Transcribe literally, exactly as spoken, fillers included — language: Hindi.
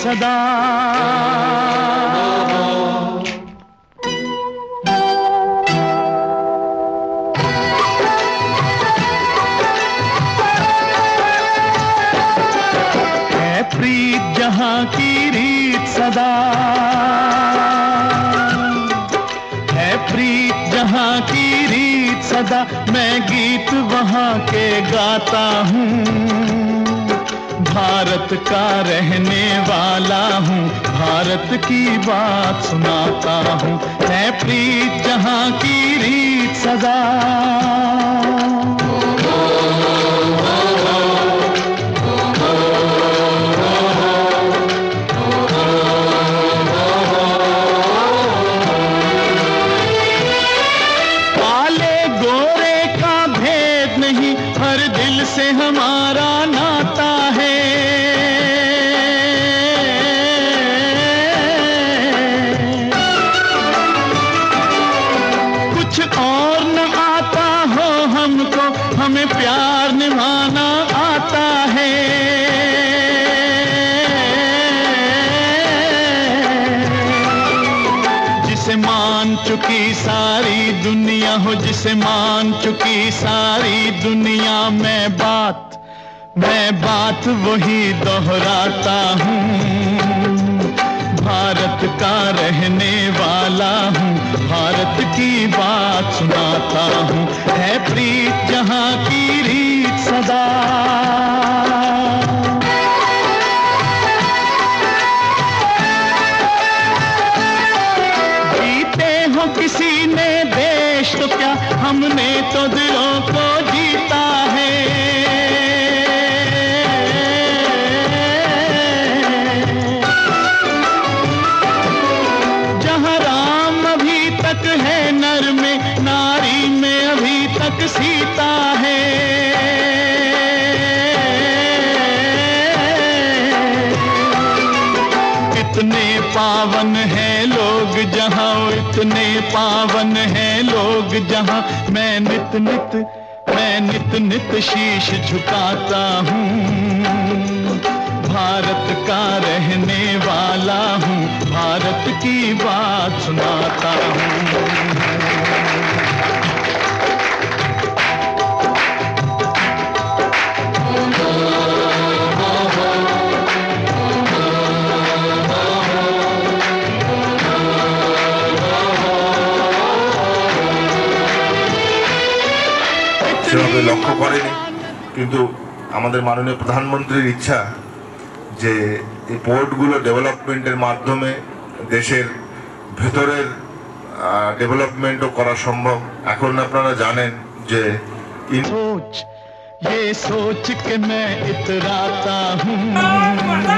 सदा। है प्रीत जहां की रीत सदा, है प्रीत जहां की रीत सदा, मैं गीत वहां के गाता हूँ। भारत का रहने वाला हूँ, भारत की बात सुनाता हूँ। है प्रीत जहां की रीत सदा। काले गोरे का भेद नहीं, हर दिल से हमारा नाता है। कुछ और न आता हो हमको, हमें प्यार निभाना आता है। जिसे मान चुकी सारी दुनिया हो, जिसे मान चुकी सारी दुनिया, मैं बात मैं बात वही दोहराता हूँ। भारत का रहने वाला हूँ, भारत की बात सुनाता हूँ। है प्रीत जहां की रीत सदा। जीते हो किसी ने देश तो क्या, हमने तो दिलों को जीता है। है नर में, नारी में अभी तक सीता है। इतने पावन हैं लोग जहां, इतने पावन हैं लोग जहां, मैं नित नित मैं नित नित शीश झुकाता हूँ। भारत का रहने वाला हूँ, भारत की बात सुनाता हूँ। সেভাবে লক্ষ্য করেনি, কিন্তু আমাদের মাননীয় প্রধানমন্ত্রীর ইচ্ছা যে এই পোর্টগুলো ডেভেলপমেন্টের মাধ্যমে দেশের ভেতরের ডেভেলপমেন্টও করা সম্ভব। এখন আপনারা জানেন যে सोच ये सोच के मैं इतराता हूँ।